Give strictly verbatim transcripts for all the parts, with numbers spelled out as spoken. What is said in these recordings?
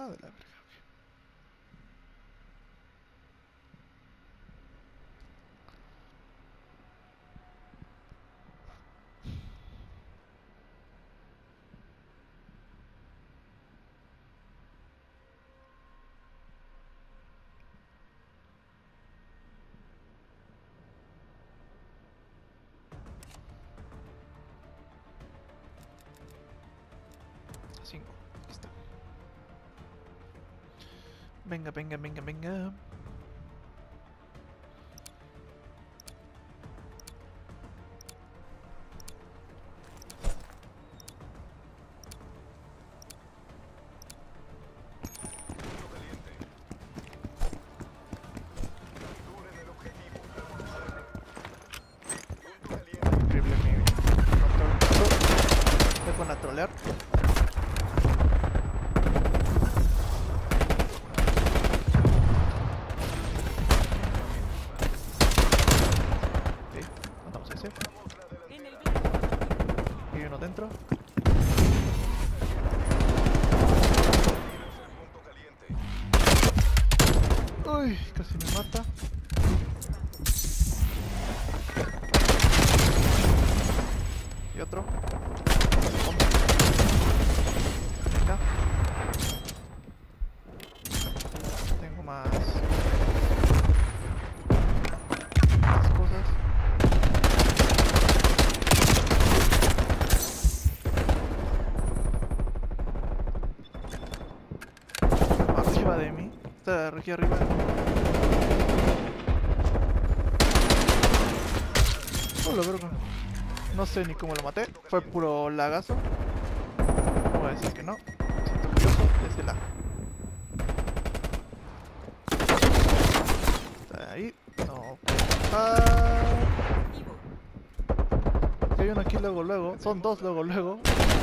Ah, de la verga. cinco. Aquí está. Venga, venga, venga, venga. Increíble mi control. Voy con a trolear. Sí, mandamos ese. Y uno dentro. Uy, casi me mata. Y otro. Venga. Tengo más. Más cosas. Arriba de mí. Está aquí arriba. Oh, la verga. No sé ni cómo lo maté. Fue puro lagazo. No voy a decir que no. Siento curioso desde la. Está ahí. No puedo bajar. Hay uno aquí luego, luego. Son dos luego, luego.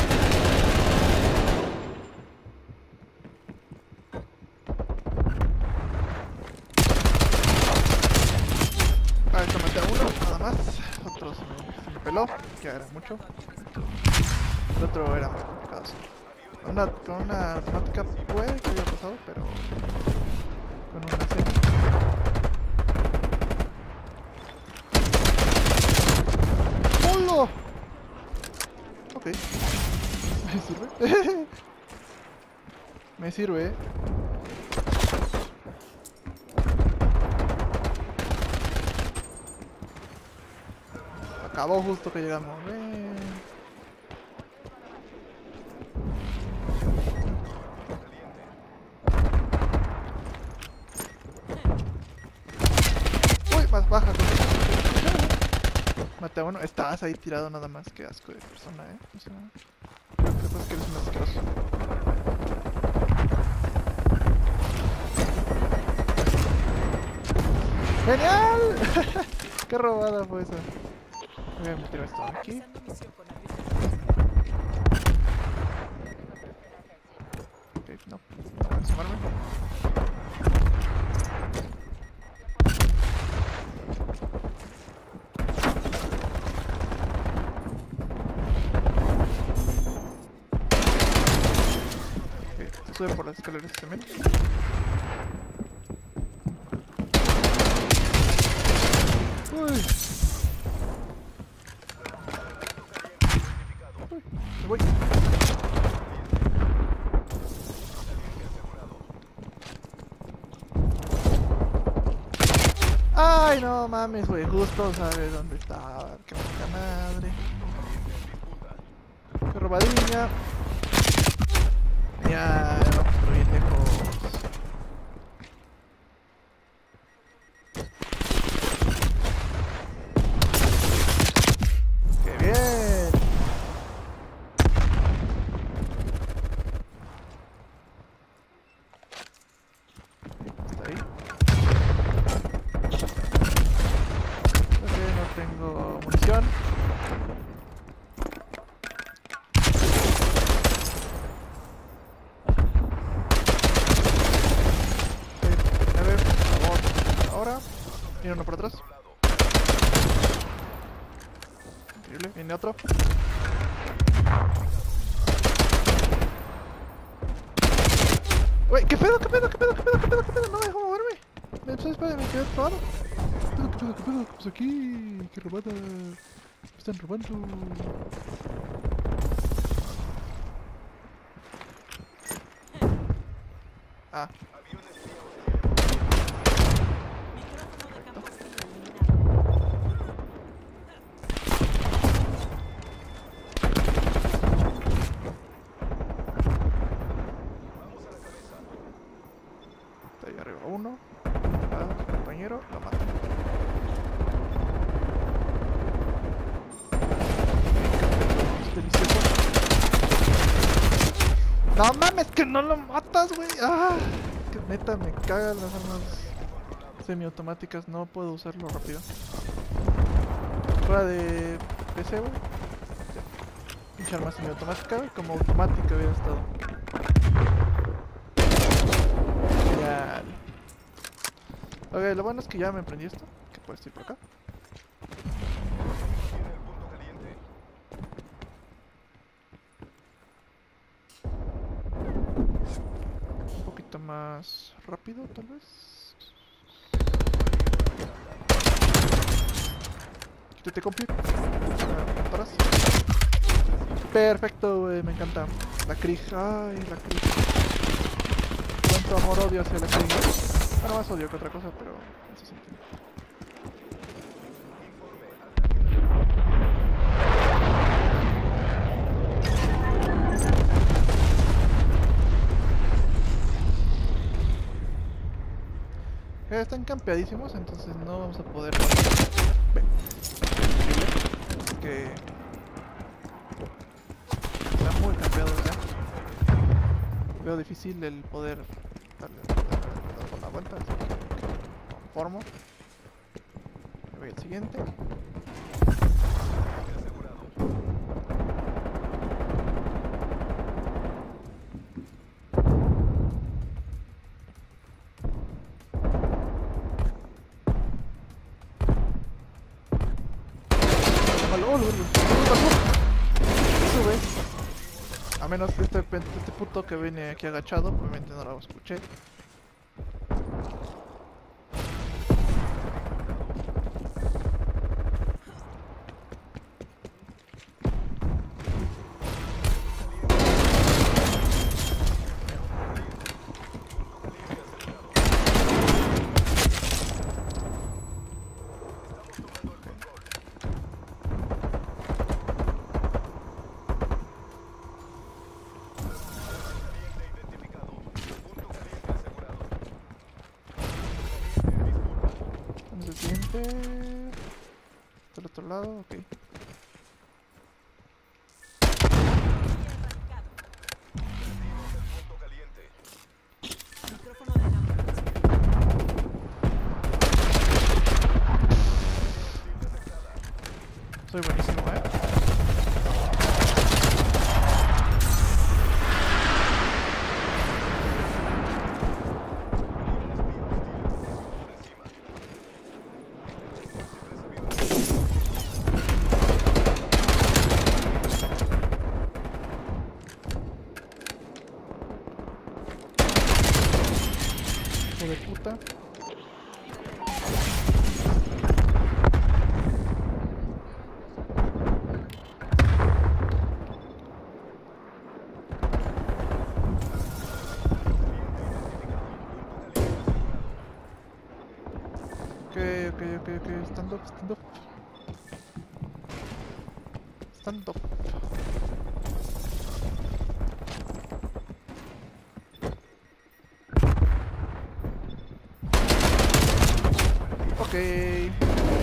Ah, esto maté a uno, nada más. Otro se me, se me peló, que era mucho. El otro era muy complicado. Sí. Con una, con una automática puede que haya pasado, pero con una serie. ¡Hola! Ok. Me sirve. Me sirve. Acabó justo que llegamos. Eh. Uy, más baja. Mate a uno. Estabas ahí tirado nada más. Qué asco de persona, eh. O sea, creo que después que eres un asqueroso. ¡Genial! ¡Qué robada fue esa! Voy a meter esto aquí. Ok, no. Voy a sumarme. Ok, sube por las escaleras también. Uy. Uy, me voy. Ay, no mames, güey, justo sabes dónde estaba. Qué poca madre. Qué robadilla. Ya, vamos por bien lejos. ¡Qué bien! Está ahí. Ok, no tengo munición. Ok, a ver, por favor, ahora. Viene uno por atrás. Increíble, viene otro. Wey, ¿qué pedo, qué pedo, qué pedo, qué pedo, qué pedo, qué pedo? No me dejó moverme. Me empezó a disparar y me quedé trabado. ¿Qué pedo, qué pedo, qué pedo? ¿Qué pasa aquí? ¿Qué robada? Me están robando. Ah. Está ahí arriba uno. A su compañero lo mata. Es delicioso. No mames, que no lo matas, güey. Ah, que neta me cagan las armas semiautomáticas. No puedo usarlo rápido. Fuera de P C, güey. Pinche arma semiautomática, güey. Como automática hubiera estado. Genial. Ok, lo bueno es que ya me prendí esto. Que puedes ir por acá. Un poquito más rápido, tal vez. Quítate, compi. Atrás. Perfecto, güey, me encanta. La Krieg, ay, la Krieg. Cuánto amor odio hacia la Krieg. Bueno, más odio que otra cosa, pero en ese sentido. Eh, están campeadísimos, entonces no vamos a poder. Ve. Es que están muy campeados ya. Veo difícil el poder darle, darle, darle con la vuelta, así que conformo. Voy al siguiente. Sube. A menos este, este puto que viene aquí agachado, obviamente no lo escuché. El siguiente. Del otro lado, ok. Soy buenísimo, eh. Hijo de puta. Ok, ok, ok, ok, stand up, stand up. Stand up. Ok.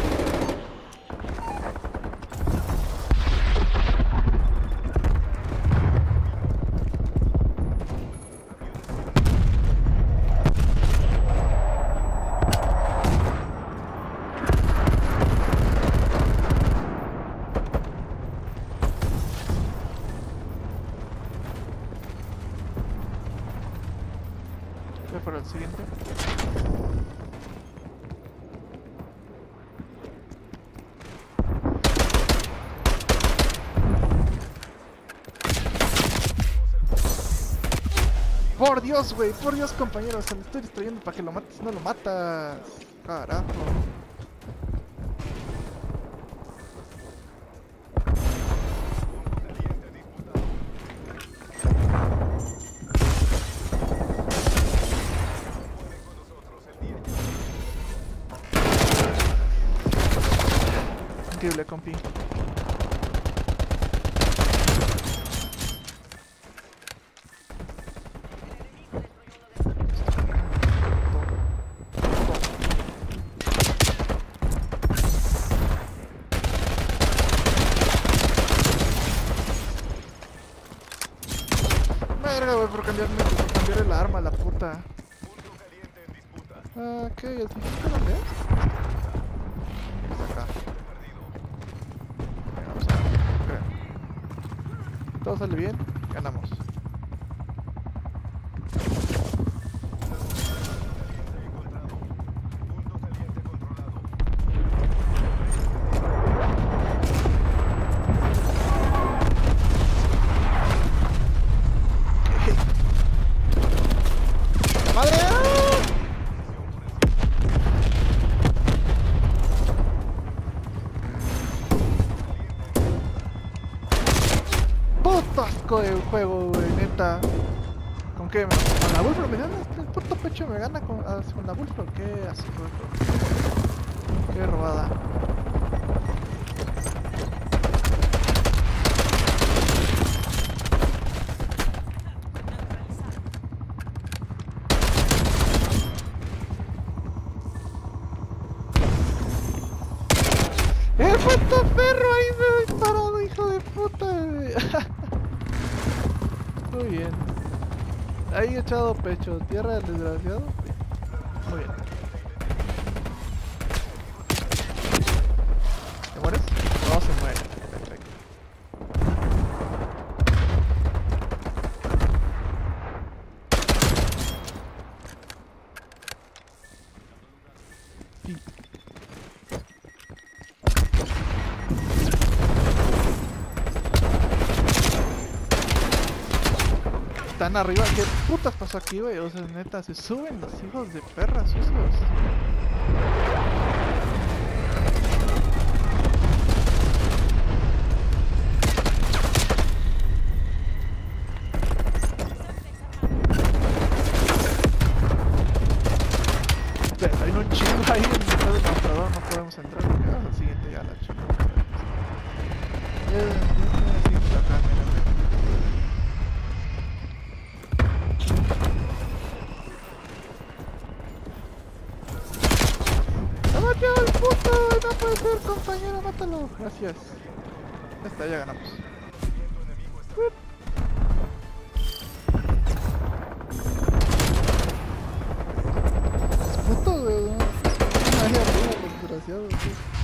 Voy por el siguiente. Por Dios, güey, por Dios, compañero, se me estoy distrayendo para que lo mates, no lo matas. Carajo. Increíble, compi. Verga, güey, por cambiarme, por cambiar el arma, la puta. Ah, ¿qué? ¿El cinco dónde es? Está acá. Venga, vamos a ver. Todo sale bien, ganamos. ¡Madre! Puto asco de juego, güey, neta. ¿Con qué? ¿Con la Bullfrog me gana? ¿El puto pecho me gana con, ah, con la Bullfrog? ¿Qué asco, güey? Qué robada. ¡Eh, puto perro! Ahí me voy parado, hijo de puta. Muy bien. Ahí he echado pecho. Tierra del desgraciado. Muy bien. ¿Te mueres? No se muere. Perfecto. Sí. Están arriba, ¿qué putas pasó aquí, güey? O sea, neta, se suben los hijos de perras sucios. Espera, hay un chingo ahí en mitad del mostrador, no podemos entrar porque vamos al siguiente ya la chingo. Eh, acá, mira. ¡No, el puto! ¡No puede ser, compañero! ¡Mátalo! Gracias. Ya está, ya ganamos. Uh. Es puto, güey. Ay, arriba, desgraciado, sí.